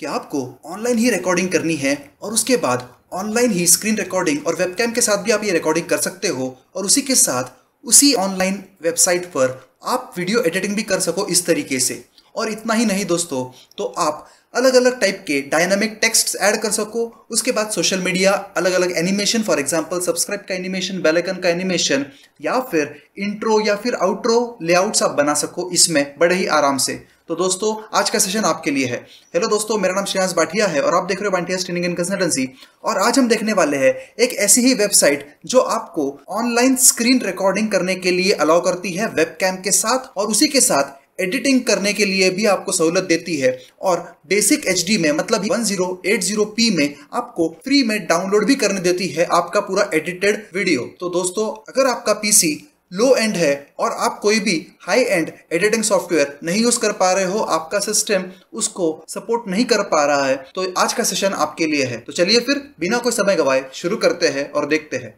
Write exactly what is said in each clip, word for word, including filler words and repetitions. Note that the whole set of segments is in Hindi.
कि आपको ऑनलाइन ही रिकॉर्डिंग करनी है और उसके बाद ऑनलाइन ही स्क्रीन रिकॉर्डिंग और वेबकैम के साथ भी आप ये रिकॉर्डिंग कर सकते हो और उसी के साथ उसी ऑनलाइन वेबसाइट पर आप वीडियो एडिटिंग भी कर सको इस तरीके से। और इतना ही नहीं दोस्तों, तो आप अलग अलग टाइप के डायनामिक टेक्स्ट ऐड कर सको। उसके बाद सोशल मीडिया, अलग अलग एनिमेशन, फॉर एग्जांपल सब्सक्राइब का एनिमेशन, बेल आइकन का एनिमेशन, या फिर इंट्रो या फिर आउट्रो लेआउट्स आप बना सको इसमें बड़े ही आराम से। तो दोस्तों आज का सेशन आपके लिए है। हेलो दोस्तों, मेरा नाम श्रेयांश भाटिया है और आप देख रहे हो भाटिया ट्रेनिंग एंड कंसल्टेंसी। और आज हम देखने वाले हैं एक ऐसी ही वेबसाइट जो आपको ऑनलाइन स्क्रीन रिकॉर्डिंग करने के लिए अलाउ करती है वेबकैम के साथ, और उसी के साथ एडिटिंग करने के लिए भी आपको सहूलत देती है। और बेसिक एचडी में, मतलब वन थाउज़ेंड एटी पी में आपको फ्री में डाउनलोड भी करने देती है आपका पूरा एडिटेड वीडियो। तो दोस्तों अगर आपका पीसी लो एंड है और आप कोई भी हाई एंड एडिटिंग सॉफ्टवेयर नहीं यूज कर पा रहे हो, आपका सिस्टम उसको सपोर्ट नहीं कर पा रहा है, तो आज का सेशन आपके लिए है। तो चलिए फिर बिना कोई समय गवाए शुरू करते हैं और देखते हैं।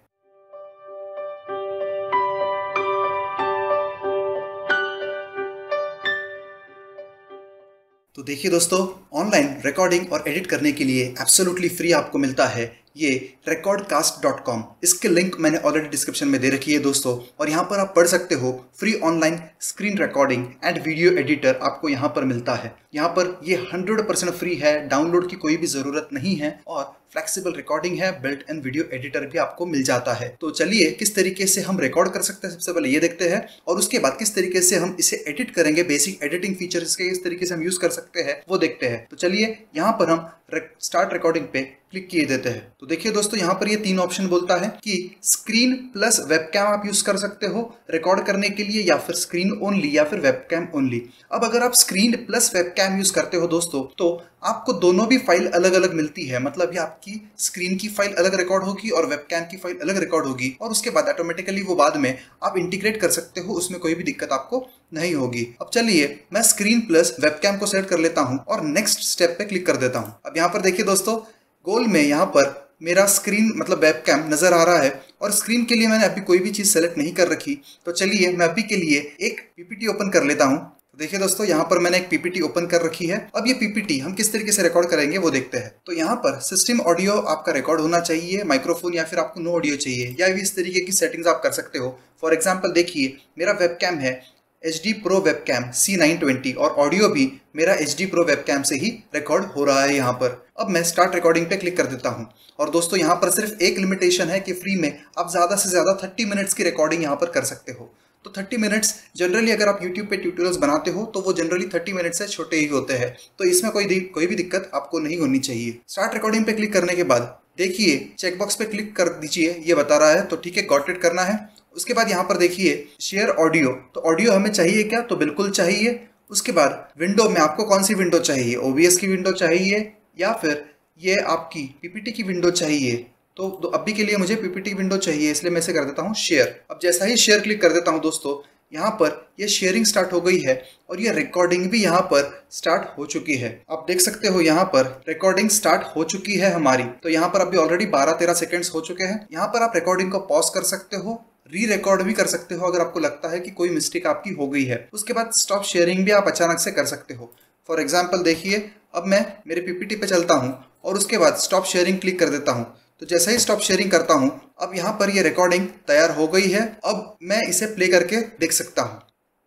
तो देखिए दोस्तों, ऑनलाइन रिकॉर्डिंग और एडिट करने के लिए एब्सोल्युटली फ्री आपको मिलता है ये recordcast डॉट कॉम। इसके लिंक मैंने ऑलरेडी डिस्क्रिप्शन में दे रखी है दोस्तों, और यहाँ पर आप पढ़ सकते हो free online screen recording and video editor आपको यहाँ पर मिलता है। यहाँ पर ये हंड्रेड परसेंट फ्री है, डाउनलोड की कोई भी ज़रूरत नहीं है, और फ्लेक्सिबल रिकॉर्डिंग है, बिल्ट इन वीडियो एडिटर भी आपको मिल जाता है। तो चलिए किस तरीके से हम रिकॉर्ड कर सकते हैं सबसे पहले ये देखते हैं, और उसके बाद किस तरीके से हम इसे एडिट करेंगे, बेसिक एडिटिंग फीचर्स के किस तरीके से हम यूज कर सकते हैं वो देखते हैं। तो चलिए यहाँ पर हम स्टार्ट रिकॉर्डिंग पे क्लिक किए देते हैं। तो देखिए दोस्तों, यहाँ पर ये तीन ऑप्शन बोलता है कि स्क्रीन प्लस वेबकैम आप यूज कर सकते हो रिकॉर्ड करने के लिए, या फिर स्क्रीन ओनली या फिर वेबकैम ओनली। अब अगर आप स्क्रीन प्लस वेबकैम यूज करते हो दोस्तों, तो आपको दोनों भी फाइल अलग अलग मिलती है। मतलब ये आपकी स्क्रीन की फाइल अलग रिकॉर्ड होगी और वेबकैम की फाइल अलग रिकॉर्ड होगी, और उसके बाद ऑटोमेटिकली वो बाद में आप इंटीग्रेट कर सकते हो, उसमें कोई भी दिक्कत आपको नहीं होगी। अब चलिए मैं स्क्रीन प्लस वेबकैम को सेलेक्ट कर लेता हूं और नेक्स्ट स्टेप पे क्लिक कर देता हूं। अब यहाँ पर देखिए दोस्तों, गोल में यहाँ पर मेरा स्क्रीन मतलब वेबकैम नजर आ रहा है, और स्क्रीन के लिए मैंने अभी कोई भी चीज सेलेक्ट नहीं कर रखी। तो चलिए मैं अभी के लिए एक पीपीटी ओपन कर लेता हूं। तो देखिए दोस्तों, यहाँ पर मैंने एक पीपीटी ओपन कर रखी है। अब ये पीपीटी हम किस तरीके से रिकॉर्ड करेंगे वो देखते हैं। तो यहाँ पर सिस्टम ऑडियो आपका रिकॉर्ड होना चाहिए, माइक्रोफोन, या फिर आपको नो ऑडियो चाहिए, या भी इस तरीके की सेटिंग्स आप कर सकते हो। फॉर एग्जाम्पल देखिए, मेरा वेबकैम है H D pro webcam C nine twenty, और ऑडियो भी मेरा एच डी प्रो वेबकैम से ही रिकॉर्ड हो रहा है यहाँ पर। अब मैं स्टार्ट रिकॉर्डिंग पे क्लिक कर देता हूँ। और दोस्तों यहाँ पर सिर्फ एक लिमिटेशन है कि फ्री में आप ज़्यादा से ज़्यादा थर्टी मिनट्स की रिकॉर्डिंग यहाँ पर कर सकते हो। तो थर्टी मिनट्स जनरली अगर आप यूट्यूब पे ट्यूटोरियल्स बनाते हो तो वो जनरली थर्टी मिनट्स से छोटे ही होते हैं, तो इसमें कोई कोई भी दिक्कत आपको नहीं होनी चाहिए। स्टार्ट रिकॉर्डिंग पे क्लिक करने के बाद देखिए चेकबॉक्स पे क्लिक कर दीजिए, ये बता रहा है, तो ठीक है, गॉट इट करना है। उसके बाद यहाँ पर देखिए शेयर ऑडियो, तो ऑडियो हमें चाहिए क्या, तो बिल्कुल चाहिए। उसके बाद विंडो में आपको कौन सी विंडो चाहिए, ओबीएस की विंडो चाहिए या फिर ये आपकी पीपीटी की विंडो चाहिए। तो, तो अभी के लिए मुझे पीपीटी की विंडो चाहिए, इसलिए मैं इसे कर देता हूँ शेयर। अब जैसा ही शेयर क्लिक कर देता हूँ दोस्तों, यहाँ पर ये शेयरिंग स्टार्ट हो गई है और ये रिकॉर्डिंग भी यहाँ पर स्टार्ट हो चुकी है। आप देख सकते हो यहाँ पर रिकॉर्डिंग स्टार्ट हो चुकी है हमारी। तो यहाँ पर अभी ऑलरेडी बारह तेरह सेकंड्स हो चुके हैं। यहाँ पर आप रिकॉर्डिंग को पॉज कर सकते हो, री रिकॉर्ड भी कर सकते हो अगर आपको लगता है कि कोई मिस्टेक आपकी हो गई है। उसके बाद स्टॉप शेयरिंग भी आप अचानक से कर सकते हो। फॉर एग्जाम्पल देखिए, अब मैं मेरे पीपीटी पे चलता हूँ और उसके बाद स्टॉप शेयरिंग क्लिक कर देता हूँ। तो जैसे ही स्टॉप शेयरिंग करता हूँ, अब यहाँ पर ये रिकॉर्डिंग तैयार हो गई है। अब मैं इसे प्ले करके देख सकता हूँ।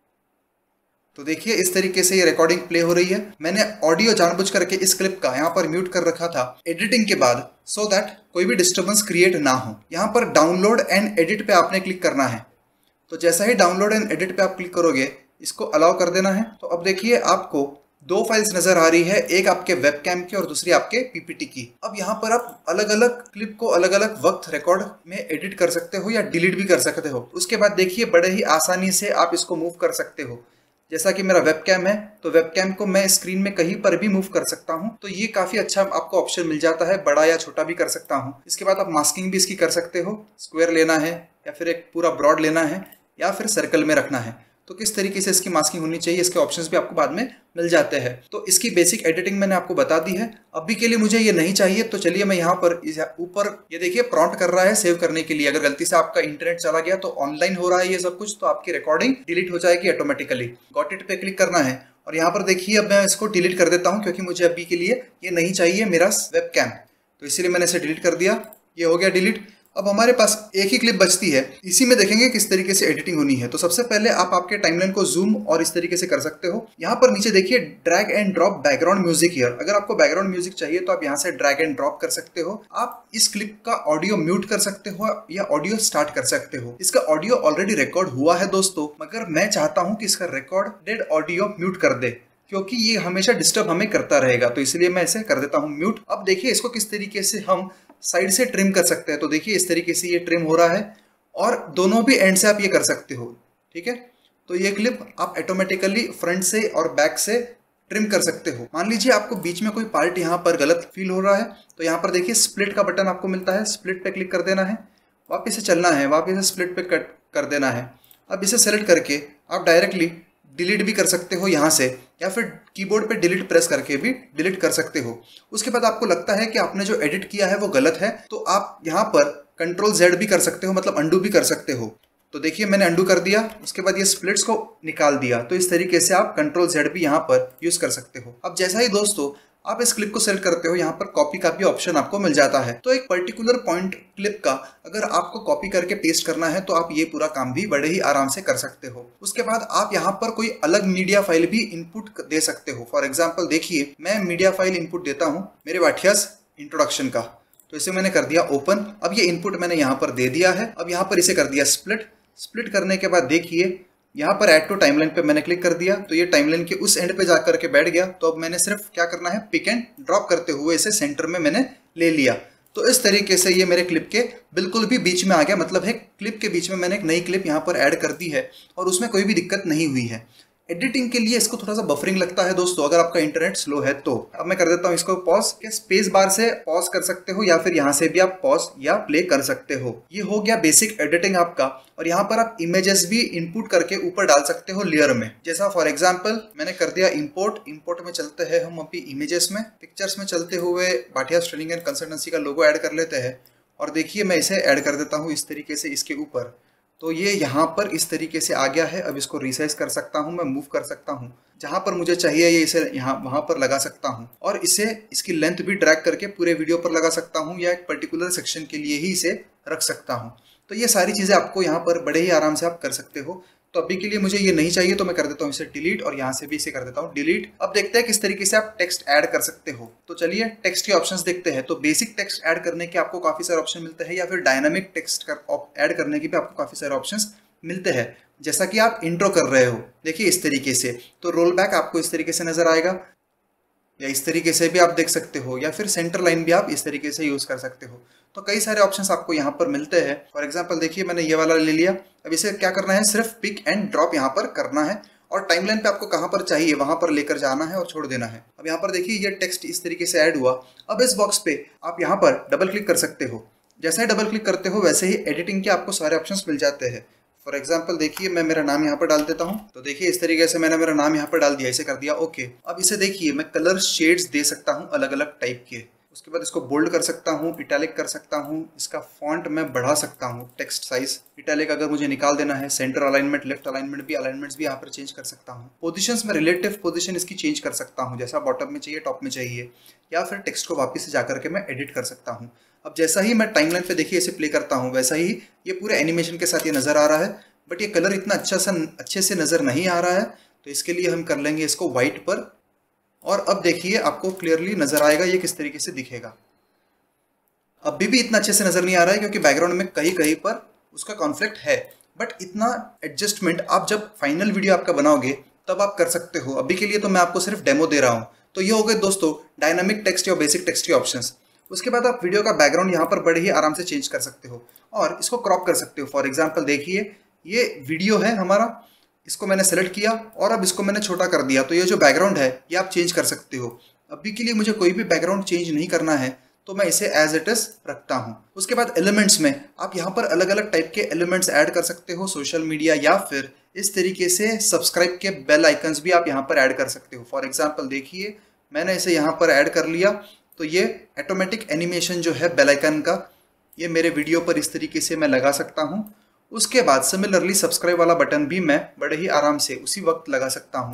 तो देखिए इस तरीके से ये रिकॉर्डिंग प्ले हो रही है। मैंने ऑडियो जानबूझ करके इस क्लिप का यहाँ पर म्यूट कर रखा था एडिटिंग के बाद, सो दैट कोई भी डिस्टर्बेंस क्रिएट ना हो। यहाँ पर डाउनलोड एंड एडिट पे आपने क्लिक करना है। तो जैसा ही डाउनलोड एंड एडिट पे आप क्लिक करोगे, इसको अलाउ कर देना है। तो अब देखिए आपको दो फाइल्स नजर आ रही है, एक आपके वेबकैम की और दूसरी आपके पीपीटी की। अब यहाँ पर आप अलग अलग क्लिप को अलग अलग वक्त रिकॉर्ड में एडिट कर सकते हो या डिलीट भी कर सकते हो। उसके बाद देखिए बड़े ही आसानी से आप इसको मूव कर सकते हो। जैसा कि मेरा वेबकैम है, तो वेबकैम को मैं स्क्रीन में कहीं पर भी मूव कर सकता हूं। तो ये काफी अच्छा आपको ऑप्शन मिल जाता है, बड़ा या छोटा भी कर सकता हूं। इसके बाद आप मास्किंग भी इसकी कर सकते हो, स्क्वायर लेना है या फिर एक पूरा ब्रॉड लेना है या फिर सर्कल में रखना है। तो किस तरीके से इसकी मास्किंग होनी चाहिए, इसके ऑप्शंस भी आपको बाद में मिल जाते हैं। तो इसकी बेसिक एडिटिंग मैंने आपको बता दी है। अभी के लिए मुझे ये नहीं चाहिए, तो चलिए मैं यहाँ पर ऊपर ये देखिए प्रॉम्प्ट कर रहा है सेव करने के लिए। अगर गलती से आपका इंटरनेट चला गया तो ऑनलाइन हो रहा है ये सब कुछ, तो आपकी रिकॉर्डिंग डिलीट हो जाएगी ऑटोमेटिकली। गॉट इट पे क्लिक करना है और यहाँ पर देखिए अब मैं इसको डिलीट कर देता हूँ क्योंकि मुझे अभी के लिए ये नहीं चाहिए मेरा वेब कैम, तो इसीलिए मैंने इसे डिलीट कर दिया। ये हो गया डिलीट। अब हमारे पास एक ही क्लिप बचती है, इसी में देखेंगे किस तरीके से एडिटिंग होनी है। तो सबसे पहले आप आपके टाइमलाइन को जूम और इस तरीके से कर सकते हो। यहाँ पर नीचे देखिए drag and drop background music here. अगर आपको बैकग्राउंड म्यूजिक चाहिए तो आप यहाँ से ड्रैग एंड ड्रॉप कर सकते हो। आप इस क्लिप का ऑडियो म्यूट कर सकते हो या ऑडियो स्टार्ट कर सकते हो। इसका ऑडियो ऑलरेडी रिकॉर्ड हुआ है दोस्तों, मगर मैं चाहता हूँ कि इसका रिकॉर्डेड ऑडियो म्यूट कर दे क्योंकि ये हमेशा डिस्टर्ब हमें करता रहेगा, तो इसलिए मैं इसे कर देता हूँ म्यूट। अब देखिए इसको किस तरीके से हम साइड से ट्रिम कर सकते हैं। तो देखिए इस तरीके से ये ट्रिम हो रहा है और दोनों भी एंड से आप ये कर सकते हो, ठीक है। तो ये क्लिप आप ऑटोमेटिकली फ्रंट से और बैक से ट्रिम कर सकते हो। मान लीजिए आपको बीच में कोई पार्ट यहाँ पर गलत फील हो रहा है, तो यहाँ पर देखिए स्प्लिट का बटन आपको मिलता है, स्प्लिट पे क्लिक कर देना है, वापस से चलना है, वापस से स्प्लिट पे कट कर देना है। अब इसे सेलेक्ट करके आप डायरेक्टली डिलीट भी कर सकते हो यहाँ से, या फिर कीबोर्ड पे डिलीट प्रेस करके भी डिलीट कर सकते हो। उसके बाद आपको लगता है कि आपने जो एडिट किया है वो गलत है, तो आप यहाँ पर कंट्रोल जेड भी कर सकते हो, मतलब अंडू भी कर सकते हो। तो देखिए मैंने अंडू कर दिया, उसके बाद ये स्प्लिट्स को निकाल दिया। तो इस तरीके से आप कंट्रोल जेड भी यहाँ पर यूज कर सकते हो। अब जैसा ही दोस्तों आप इस क्लिप को सेलेक्ट करते हो, यहाँ पर कॉपी का भी ऑप्शन आपको मिल जाता है। तो एक पर्टिकुलर पॉइंट क्लिप का अगर आपको कॉपी करके पेस्ट करना है तो आप ये पूरा काम भी बड़े ही आराम से कर सकते हो। उसके बाद आप यहाँ पर कोई अलग मीडिया फाइल भी इनपुट दे सकते हो। फॉर एग्जाम्पल देखिए मैं मीडिया फाइल इनपुट देता हूँ मेरे वाठियास इंट्रोडक्शन का, तो इसे मैंने कर दिया ओपन। अब ये इनपुट मैंने यहाँ पर दे दिया है। अब यहाँ पर इसे कर दिया स्प्लिट। स्प्लिट करने के बाद देखिए यहाँ पर ऐड टू टाइमलाइन पे मैंने क्लिक कर दिया, तो ये टाइमलाइन के उस एंड पे जाकर के बैठ गया। तो अब मैंने सिर्फ क्या करना है, पिक एंड ड्रॉप करते हुए इसे सेंटर में मैंने ले लिया। तो इस तरीके से ये मेरे क्लिप के बिल्कुल भी बीच में आ गया, मतलब है क्लिप के बीच में मैंने एक नई क्लिप यहाँ पर ऐड कर दी है और उसमें कोई भी दिक्कत नहीं हुई है। एडिटिंग के लिए इसको थोड़ा सा बफरिंग लगता है दोस्तों, अगर आपका इंटरनेट स्लो है तो। अब मैं कर देता हूँ इसको पॉज, के स्पेस बार से पॉज कर सकते हो या फिर यहाँ से भी आप पॉज या प्ले कर सकते हो। ये हो गया बेसिक एडिटिंग आपका। और यहाँ पर आप इमेजेस भी इनपुट करके ऊपर डाल सकते हो लेयर में। जैसा फॉर एग्जाम्पल मैंने कर दिया इम्पोर्ट। इम्पोर्ट में चलते हैं हम अभी इमेजेस में, पिक्चर्स में चलते हुए भाटियास ट्रेनिंग एंड कंसल्टेंसी का लोगो ऐड कर लेते हैं। और देखिए मैं इसे ऐड कर देता हूँ इस तरीके से इसके ऊपर। तो ये यहाँ पर इस तरीके से आ गया है। अब इसको रिसाइज कर सकता हूँ, मैं मूव कर सकता हूँ, जहाँ पर मुझे चाहिए ये इसे यहाँ वहाँ पर लगा सकता हूँ। और इसे इसकी लेंथ भी ड्रैग करके पूरे वीडियो पर लगा सकता हूँ या एक पर्टिकुलर सेक्शन के लिए ही इसे रख सकता हूँ। तो ये सारी चीज़ें आपको यहाँ पर बड़े ही आराम से आप कर सकते हो। तो अभी के लिए मुझे ये नहीं चाहिए तो मैं कर देता हूँ इसे डिलीट और यहाँ से भी इसे कर देता हूँ डिलीट। अब देखते हैं किस तरीके से आप टेक्स्ट ऐड कर सकते हो। तो चलिए टेक्स्ट के ऑप्शंस देखते हैं। तो बेसिक टेक्स्ट ऐड करने के आपको काफ़ी सारे ऑप्शन मिलते हैं, या फिर डायनामिक टेक्स्ट ऐड करने के भी आपको काफ़ी सारे ऑप्शंस मिलते हैं। जैसा कि आप इंट्रो कर रहे हो, देखिए इस तरीके से, तो रोल बैक आपको इस तरीके से नजर आएगा, या इस तरीके से भी आप देख सकते हो, या फिर सेंटर लाइन भी आप इस तरीके से यूज कर सकते हो। तो कई सारे ऑप्शंस आपको यहाँ पर मिलते हैं। फॉर एग्जांपल देखिए मैंने ये वाला ले लिया। अब इसे क्या करना है, सिर्फ पिक एंड ड्रॉप यहाँ पर करना है और टाइमलाइन पे आपको कहाँ पर चाहिए वहां पर लेकर जाना है और छोड़ देना है। अब यहाँ पर देखिए ये टेक्स्ट इस तरीके से ऐड हुआ। अब इस बॉक्स पे आप यहाँ पर डबल क्लिक कर सकते हो। जैसे ही डबल क्लिक करते हो वैसे ही एडिटिंग के आपको सारे ऑप्शंस मिल जाते हैं। फॉर एग्जाम्पल देखिए मैं मेरा नाम यहाँ पर डाल देता हूँ। तो देखिए इस तरीके से मैंने मेरा नाम यहाँ पर डाल दिया, इसे कर दिया ओके। अब इसे देखिए मैं कलर शेड्स दे सकता हूँ अलग अलग टाइप के। उसके बाद इसको बोल्ड कर सकता हूँ, इटैलिक कर सकता हूँ, इसका फॉन्ट मैं बढ़ा सकता हूँ, टेक्स्ट साइज इटैलिक अगर मुझे निकाल देना है, सेंटर अलाइनमेंट, लेफ्ट अलाइनमेंट भी अलाइनमेंट्स भी यहाँ पर चेंज कर सकता हूँ। पोजीशंस में रिलेटिव पोजीशन इसकी चेंज कर सकता हूँ, जैसा बॉटम में चाहिए टॉप में चाहिए, या फिर टेक्स्ट को वापस से जाकर के मैं एडिट कर सकता हूँ। अब जैसा ही मैं टाइमलाइन पे देखिए इसे प्ले करता हूँ वैसा ही ये पूरे एनिमेशन के साथ ये नजर आ रहा है, बट ये कलर इतना अच्छा सा अच्छे से नजर नहीं आ रहा है। तो इसके लिए हम कर लेंगे इसको व्हाइट पर, और अब देखिए आपको क्लियरली नजर आएगा ये किस तरीके से दिखेगा। अभी भी इतना अच्छे से नजर नहीं आ रहा है क्योंकि बैकग्राउंड में कहीं कहीं पर उसका कॉन्फ्लिक्ट है, बट इतना एडजस्टमेंट आप जब फाइनल वीडियो आपका बनाओगे तब आप कर सकते हो। अभी के लिए तो मैं आपको सिर्फ डेमो दे रहा हूँ। तो ये हो गए दोस्तों डायनामिक टेक्स्ट या बेसिक टेक्स्ट के ऑप्शंस। उसके बाद आप वीडियो का बैकग्राउंड यहाँ पर बड़े ही आराम से चेंज कर सकते हो और इसको क्रॉप कर सकते हो। फॉर एग्जाम्पल देखिए ये वीडियो है हमारा, इसको मैंने सेलेक्ट किया और अब इसको मैंने छोटा कर दिया। तो ये जो बैकग्राउंड है ये आप चेंज कर सकते हो। अभी के लिए मुझे कोई भी बैकग्राउंड चेंज नहीं करना है तो मैं इसे एज इट इज रखता हूँ। उसके बाद एलिमेंट्स में आप यहाँ पर अलग अलग टाइप के एलिमेंट्स ऐड कर सकते हो, सोशल मीडिया, या फिर इस तरीके से सब्सक्राइब के बेल आइकन्स भी आप यहाँ पर ऐड कर सकते हो। फॉर एग्जाम्पल देखिए मैंने इसे यहाँ पर ऐड कर लिया, तो ये ऑटोमेटिक एनिमेशन जो है बेल आइकन का ये मेरे वीडियो पर इस तरीके से मैं लगा सकता हूँ। उसके बाद सिमिलरली सब्सक्राइब वाला बटन भी मैं बड़े ही आराम से उसी वक्त लगा सकता हूँ।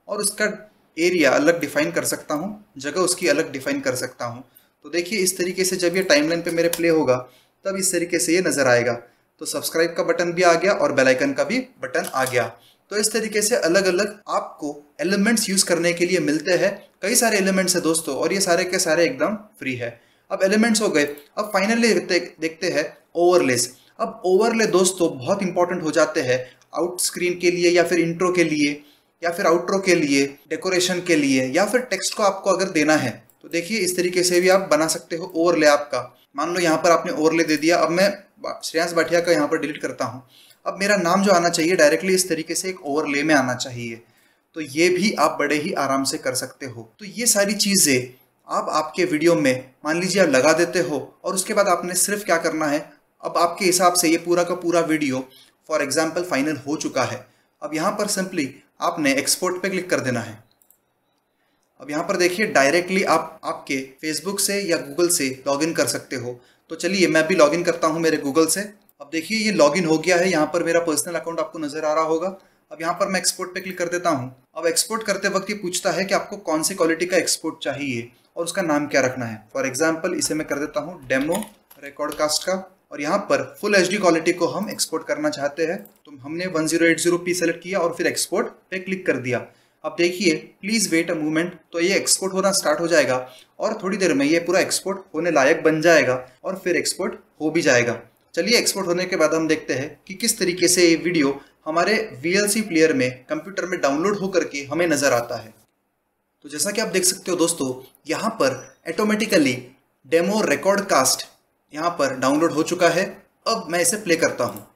और उसका एरिया अलग डिफाइन कर सकता हूँ, जगह उसकी अलग डिफाइन कर सकता हूँ। तो देखिए इस तरीके से जब ये टाइमलाइन पे मेरे प्ले होगा तब इस तरीके से ये नज़र आएगा। तो सब्सक्राइब का बटन भी आ गया और बेल आइकन का भी बटन आ गया। तो इस तरीके से अलग अलग आपको एलिमेंट्स यूज़ करने के लिए मिलते हैं। कई सारे एलिमेंट्स हैं दोस्तों और ये सारे के सारे एकदम फ्री है। अब एलिमेंट्स हो गए, अब फाइनली देखते हैं ओवरलेस। अब ओवरले दोस्तों बहुत इंपॉर्टेंट हो जाते हैं आउट स्क्रीन के लिए या फिर इंट्रो के लिए या फिर आउट्रो के लिए, डेकोरेशन के लिए या फिर टेक्स्ट को आपको अगर देना है तो देखिए इस तरीके से भी आप बना सकते हो ओवरले आपका। मान लो यहाँ पर आपने ओवरले दे दिया। अब मैं श्रेयांश भाटिया का यहाँ पर डिलीट करता हूँ। अब मेरा नाम जो आना चाहिए डायरेक्टली इस तरीके से एक ओवरले में आना चाहिए। तो ये भी आप बड़े ही आराम से कर सकते हो। तो ये सारी चीज़ें आप आपके वीडियो में मान लीजिए आप लगा देते हो और उसके बाद आपने सिर्फ क्या करना है, अब आपके हिसाब से ये पूरा का पूरा वीडियो फॉर एग्जाम्पल फाइनल हो चुका है। अब यहाँ पर सिंपली आपने एक्सपोर्ट पे क्लिक कर देना है। अब यहाँ पर देखिए डायरेक्टली आप आपके फेसबुक से या गूगल से लॉगिन कर सकते हो। तो चलिए मैं भी लॉगिन करता हूँ मेरे गूगल से। अब देखिए ये लॉगिन हो गया है। यहाँ पर मेरा पर्सनल अकाउंट आपको नजर आ रहा होगा। अब यहाँ पर मैं एक्सपोर्ट पे क्लिक कर देता हूँ। अब एक्सपोर्ट करते वक्त ये पूछता है कि आपको कौन सी क्वालिटी का एक्सपोर्ट चाहिए और उसका नाम क्या रखना है। फॉर एग्जाम्पल इसे मैं कर देता हूँ डेमो रिकॉर्ड कास्ट का और यहाँ पर फुल एच डी क्वालिटी को हम एक्सपोर्ट करना चाहते हैं। तो हमने one zero eight zero P select किया और फिर एक्सपोर्ट पे क्लिक कर दिया। अब देखिए प्लीज़ वेट अ मोमेंट, तो ये एक्सपोर्ट होना स्टार्ट हो जाएगा और थोड़ी देर में ये पूरा एक्सपोर्ट होने लायक बन जाएगा और फिर एक्सपोर्ट हो भी जाएगा। चलिए एक्सपोर्ट होने के बाद हम देखते हैं कि किस तरीके से ये वीडियो हमारे वी एल सी प्लेयर में कंप्यूटर में डाउनलोड होकर के हमें नज़र आता है। तो जैसा कि आप देख सकते हो दोस्तों, यहाँ पर ऑटोमेटिकली डेमो रिकॉर्ड कास्ट यहाँ पर डाउनलोड हो चुका है। अब मैं इसे प्ले करता हूँ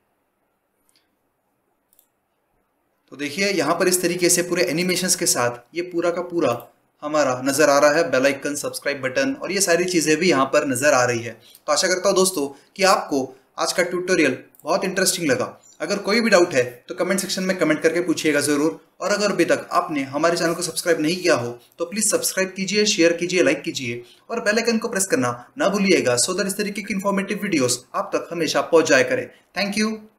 तो देखिए यहाँ पर इस तरीके से पूरे एनिमेशंस के साथ ये पूरा का पूरा हमारा नज़र आ रहा है। बेल आइकन, सब्सक्राइब बटन और ये सारी चीज़ें भी यहाँ पर नज़र आ रही है। तो आशा करता हूँ दोस्तों कि आपको आज का ट्यूटोरियल बहुत इंटरेस्टिंग लगा। अगर कोई भी डाउट है तो कमेंट सेक्शन में कमेंट करके पूछिएगा ज़रूर। और अगर अभी तक आपने हमारे चैनल को सब्सक्राइब नहीं किया हो तो प्लीज़ सब्सक्राइब कीजिए, शेयर कीजिए, लाइक कीजिए और बेल आइकन को प्रेस करना ना भूलिएगा, सो दैट इस तरीके की इन्फॉर्मेटिव वीडियोस आप तक हमेशा पहुंच जाया करें। Thank you.